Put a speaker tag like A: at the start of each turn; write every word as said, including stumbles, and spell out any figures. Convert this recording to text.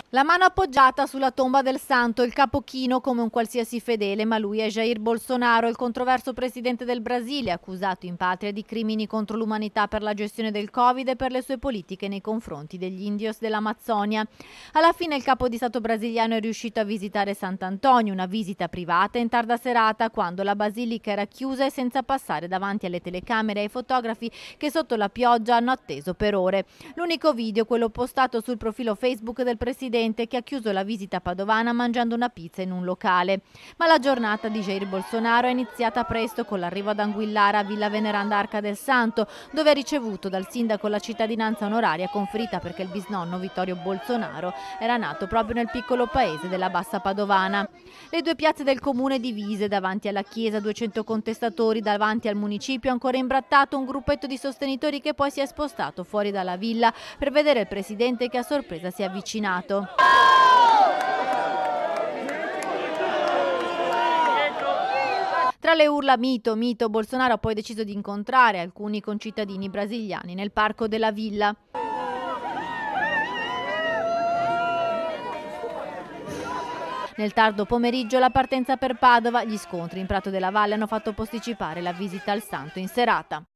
A: La mano appoggiata sulla tomba del santo, il capo chino come un qualsiasi fedele, ma lui è Jair Bolsonaro, il controverso presidente del Brasile, accusato in patria di crimini contro l'umanità per la gestione del Covid e per le sue politiche nei confronti degli indios dell'Amazzonia. Alla fine il capo di Stato brasiliano è riuscito a visitare Sant'Antonio, una visita privata in tarda serata, quando la basilica era chiusa e senza passare davanti alle telecamere e ai fotografi che sotto la pioggia hanno atteso per ore. L'unico video, quello postato sul profilo Facebook del presidente, che ha chiuso la visita padovana mangiando una pizza in un locale. Ma la giornata di Jair Bolsonaro è iniziata presto con l'arrivo ad Anguillara a Villa Veneranda Arca del Santo, dove ha ricevuto dal sindaco la cittadinanza onoraria conferita perché il bisnonno Vittorio Bolsonaro era nato proprio nel piccolo paese della Bassa Padovana. Le due piazze del comune divise, davanti alla chiesa duecento contestatori, davanti al municipio ancora imbrattato un gruppetto di sostenitori che poi si è spostato fuori dalla villa per vedere il presidente che a sorpresa si è avvicinato. Tra le urla mito, mito, Bolsonaro ha poi deciso di incontrare alcuni concittadini brasiliani nel parco della villa. Nel tardo pomeriggio la partenza per Padova, gli scontri in Prato della Valle hanno fatto posticipare la visita al santo in serata.